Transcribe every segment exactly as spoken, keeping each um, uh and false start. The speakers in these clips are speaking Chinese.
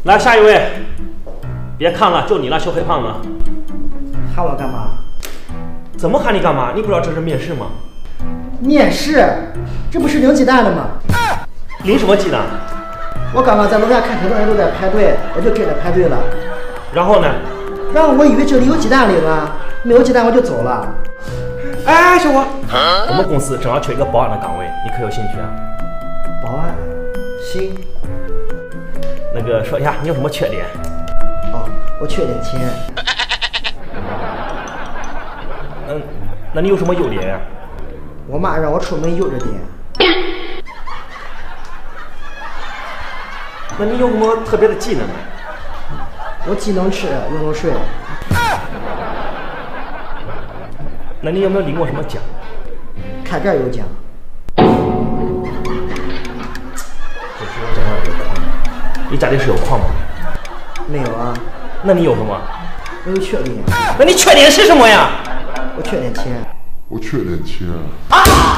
来下一位，别看了，就你了，小黑胖子。 喊我干嘛？ 怎么喊你干嘛？你不知道这是面试吗？ 面试？这不是领鸡蛋的吗？ 领什么鸡蛋？ 我刚刚在楼下看很多人都在排队，我就跟着排队了。 然后呢？ 然后我以为这里有鸡蛋领啊，没有鸡蛋我就走了。 哎，小伙，我们公司正好缺一个保安的岗位，你可有兴趣啊？ 保安？行。 那个说一下，你有什么缺点？ 哦，我缺点钱。 嗯，那你有什么优点呀？ 我妈让我出门悠着点。 那你有什么特别的技能呢？ 我既能吃又能睡。 那你有没有领过什么奖？ 看这儿有奖。 就是我家那有矿，你家里是有矿吗？ 没有啊。 那你有什么？ 我有缺点。 那你缺点是什么呀？ 我缺点钱。 我缺点钱。 啊！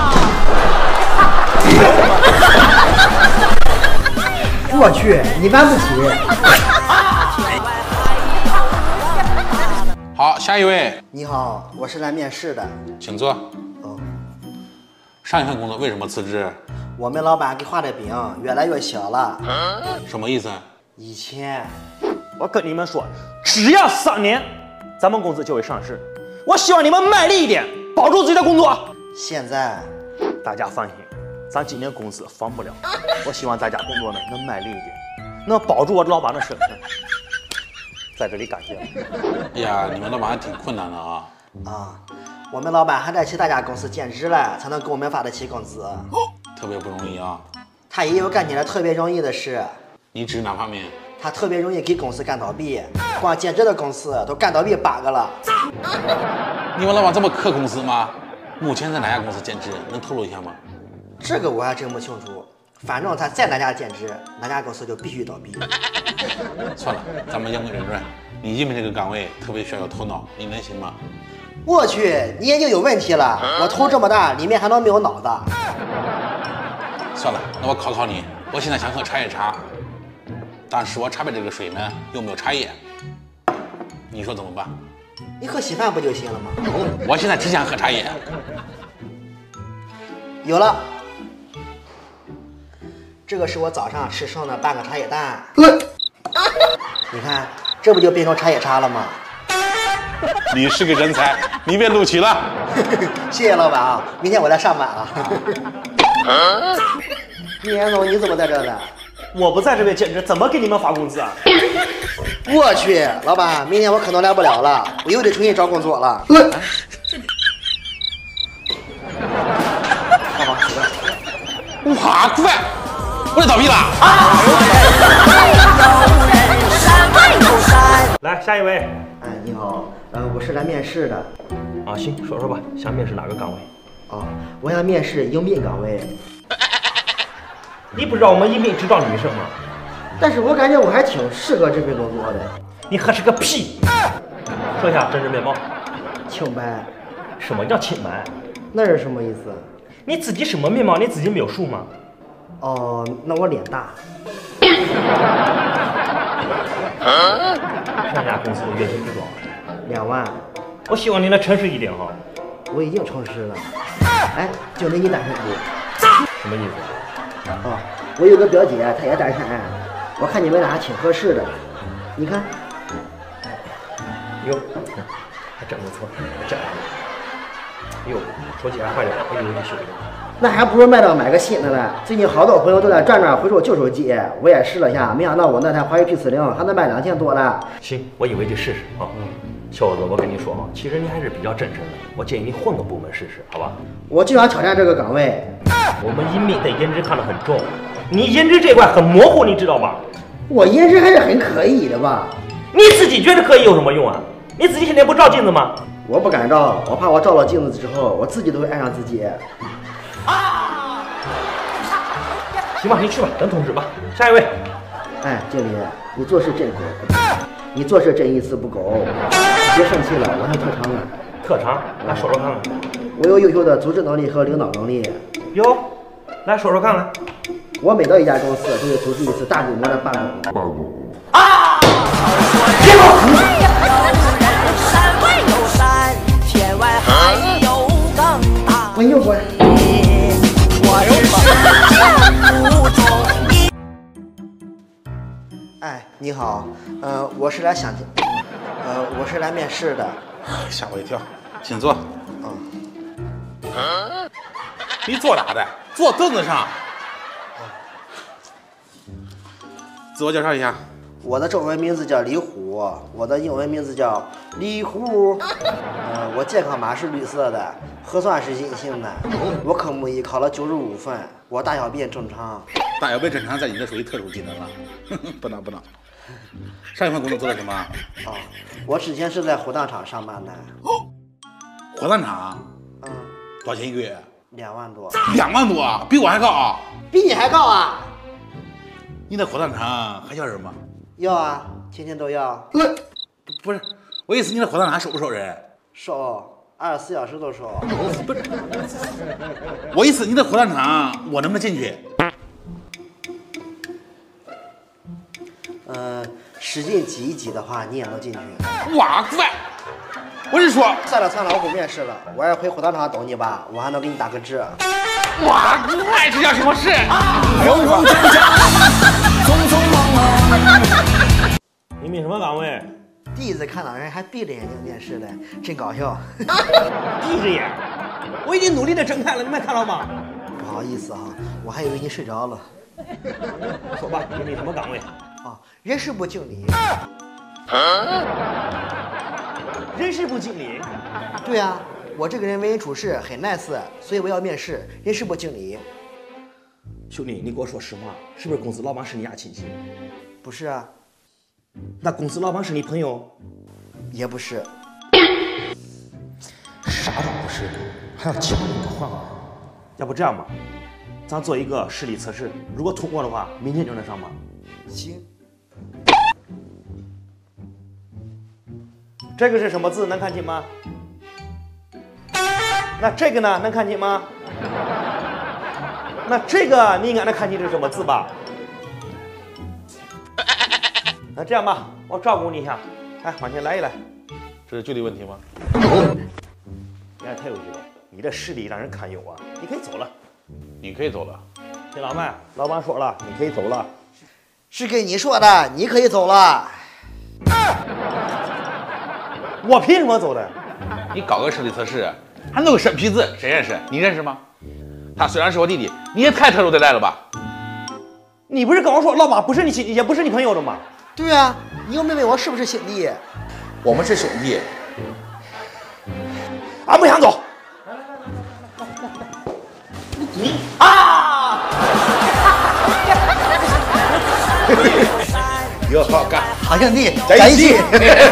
我去，你玩不起。 好，下一位。 你好，我是来面试的， 请坐。 哦。 上一份工作为什么辞职？ 我们老板给画的饼越来越小了。 什么意思？ 以前， 我跟你们说，只要三年，咱们公司就会上市。我希望你们卖力一点，保住自己的工作。 现在， 大家放心，咱今年公司放不了。我希望大家工作呢能卖力一点，能保住我老板的身份。在这里感谢了。 哎呀，你们老板还挺困难的啊。 啊，我们老板还得去大家公司兼职了，才能给我们发得起工资。 特别不容易啊。 他也有干起来特别容易的事。 你指哪方面？ 他特别容易给公司干倒闭，光兼职的公司都干倒闭八个了。 你们老板这么克公司吗？目前在哪家公司兼职？能透露一下吗？ 这个我还真不清楚。反正他在哪家兼职，哪家公司就必须倒闭。 算了，咱们言归正传。你应聘这个岗位特别需要有头脑，你能行吗？ 我去，你眼睛有问题了！我头这么大，里面还能没有脑子？ 算了，那我考考你。我现在想喝茶叶茶，但是我茶杯这个水呢又没有茶叶，你说怎么办？ 你喝稀饭不就行了吗？ 我现在只想喝茶叶。 有了。这个是我早上吃剩的半个茶叶蛋，你看，这不就变成茶叶茶了吗？ 你是个人才，你被录取了。 谢谢老板啊，明天我来上班啊。严总，你怎么在这呢？ 我不在这边兼职，怎么给你们发工资啊？ 我去，老板，明天我可能来不了了，我又得重新找工作了。好吧， 哇，快！我得倒闭了！ 啊！来，下一位。 哎，你好，呃，我是来面试的。 啊，行，说说吧，想面试哪个岗位？ 哦，我想面试迎宾岗位。 你不知道我们迎宾只招女生吗？ 但是我感觉我还挺适合这份工作的。 你合适个屁！说一下真实面貌。 清白。 什么叫清白？ 那是什么意思？ 你自己什么面貌？你自己没有数吗？ 哦，那我脸大。 上家公司的月薪是多少？ 两万。 我希望你能诚实一点哈。 我已经诚实了。哎，就那你单身不？ 什么意思？ 哦，我有个表姐，她也单身，我看你们俩还挺合适的。你看， 哟，还真不错，这样。哟，手机还坏了，我以为你修的。 那还不如卖到买个新的呢。最近好多朋友都在转转回收旧手机，我也试了下，没想到我那台华为 P 四零还能卖两千多了。 行，我以为就试试啊。嗯，小伙子，我跟你说啊，其实你还是比较真诚的，我建议你换个部门试试，好吧？ 我就想挑战这个岗位。 我们迎宾对颜值看得很重，你颜值这块很模糊，你知道吧？ 我颜值还是很可以的吧？ 你自己觉得可以有什么用啊？你自己现在不照镜子吗？ 我不敢照，我怕我照了镜子之后，我自己都会爱上自己。 啊！行吧，你去吧，等通知吧。下一位。 哎，经理，你做事真狗，你做事真一丝不苟。别生气了，我是特长了。 特长？来说说看看。 我有优秀的组织能力和领导能力。 哟，来说说看来。 我每到一家公司都会组织一次大规模的罢工。 罢工。 啊！ 哎，你好，呃，我是来想，呃，我是来面试的。 吓我一跳，请坐。 嗯。 你坐哪的？坐凳子上。自我介绍一下。 我的中文名字叫李虎，我的英文名字叫李虎。呃，我健康码是绿色的，核酸是阴性的。我科目一考了九十五分，我大小便正常。 大小便正常，在你这属于特殊技能了。不能不能。上一份工作做的什么？啊、 哦，我之前是在火葬场上班的。 火葬场？ 嗯。 多少钱一个月？ 两万多。 两万多，比我还高啊！ 比你还高啊！ 你在火葬场还要人吗？ 要啊，天天都要。 不不是，我意思你在火葬场收不收人？ 收，二十四小时都收。 不是，我意思你在火葬场，我能不能进去？ 呃，使劲挤一挤的话，你也能进去。 哇塞！我是说， 算了算了，我不面试了，我要回火葬场等你吧，我还能给你打个折。 哇塞，这叫什么事？ 你面什么岗位？ 第一次看到人还闭着眼睛面试的，真搞笑。 闭着眼，我已经努力的睁开了，你没看到吗？ 不好意思啊，我还以为你睡着了。 说吧，你面什么岗位？ 啊，人事部经理。 人事部经理？ 对啊，我这个人为人处事很 nice， 所以我要面试人事部经理。 兄弟，你给我说实话，是不是公司老板是你家亲戚？ 不是啊。 那公司老板是你朋友？ 也不是。 啥都不是，还要抢你的饭碗。要不这样吧，咱做一个视力测试，如果通过的话，明天就能上班。 行。 这个是什么字？能看清吗？那这个呢？能看清吗？那这个你应该能看清这是什么字吧？那这样吧，我照顾你一下，来往前来一来。 这是距离问题吗？ 你还太有趣了，你的视力让人堪忧啊！你可以走了。 你可以走了。 听老麦，老板说了，你可以走了。 是跟你说的，你可以走了。 我凭什么走的？ 你搞个视力测试，还弄个审批字，谁认识？你认识吗？他虽然是我弟弟，你也太特殊对待了吧？ 你不是跟我说老板不是你亲戚，也不是你朋友的吗？ 对啊，你又没问我是不是兄弟。 我们是兄弟。 俺不想走。你啊！ 以后好好干， 好兄弟， 在一起。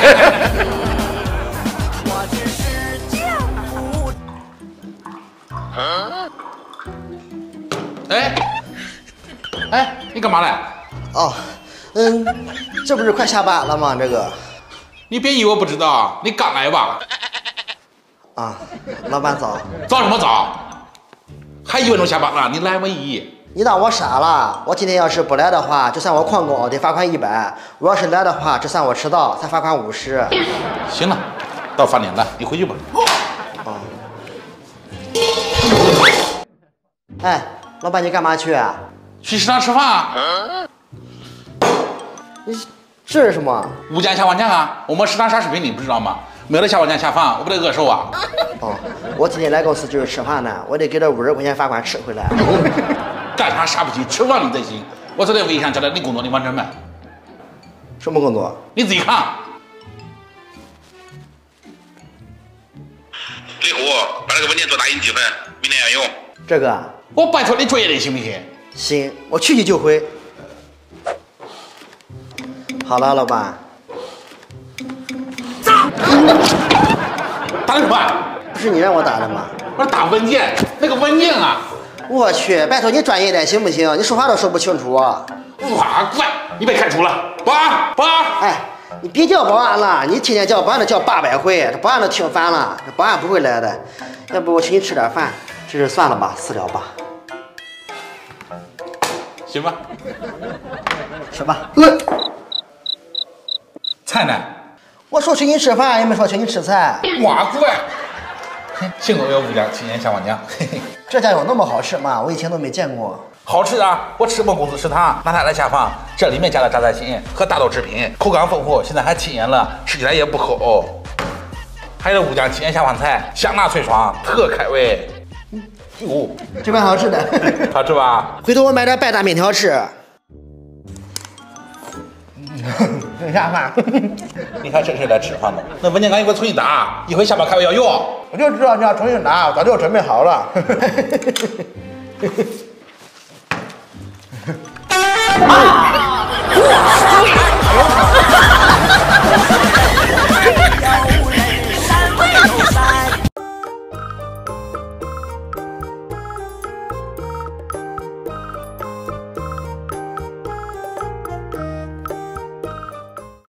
哎，哎，你干嘛来？ 哦，嗯，这不是快下班了吗？这个。 你别以为我不知道，你刚来吧？ 啊，老板早。 早什么早？还以为能下班了？你来没意义。 你当我傻了？我今天要是不来的话，就算我旷工，得罚款一百；我要是来的话，就算我迟到，才罚款五十。 行了，到饭点了，你回去吧。 哦。哎，老板，你干嘛去啊？ 去食堂吃饭啊。 你这是什么？ 物价下网价啊！我们食堂啥水平你不知道吗？没了下网价下饭，我不得饿瘦啊！ 哦，我今天来公司就是吃饭呢，我得给这五十块钱罚款吃回来。 干啥啥不行，吃饭你才行。我昨天微信上交代你工作，你完成没？ 什么工作？ 你自己看。 李虎，把这个文件做打印几份，明天要用。 这个？ 我拜托你作业点行不行？ 行，我去去就回。好了，老板。 打的什么？ 不是你让我打的吗？ 我说打文件，那个文件啊！ 我去，拜托你专业点行不行？你说话都说不清楚。 哇，怪，你被开除了，保安，保安！ 哎，你别叫保安了，你天天叫保安都叫八百回，这保安都听烦了，这保安不会来的。要不我请你吃点饭，这事算了吧，私了吧。 行吧， 吃吧。 菜呢？ 我说请你吃饭，也没说请你吃菜。 哇，怪！幸亏有物价提前下网价。 这家有那么好吃吗？我以前都没见过。 好吃啊！我吃过公司食堂，拿它来下饭，这这里面加了炸菜心和大豆制品，口感丰富，现在还轻盈了，吃起来也不齁。还有乌江青下饭菜，香辣脆爽，特开胃。哟， 这蛮好吃的， 好吃吧？ 回头我买点白大面条吃。剩下饭， 你还真是来吃饭的。那文件赶紧给我重新打，一会下班开会要用。 我就知道你要重新打，我早就准备好了。啊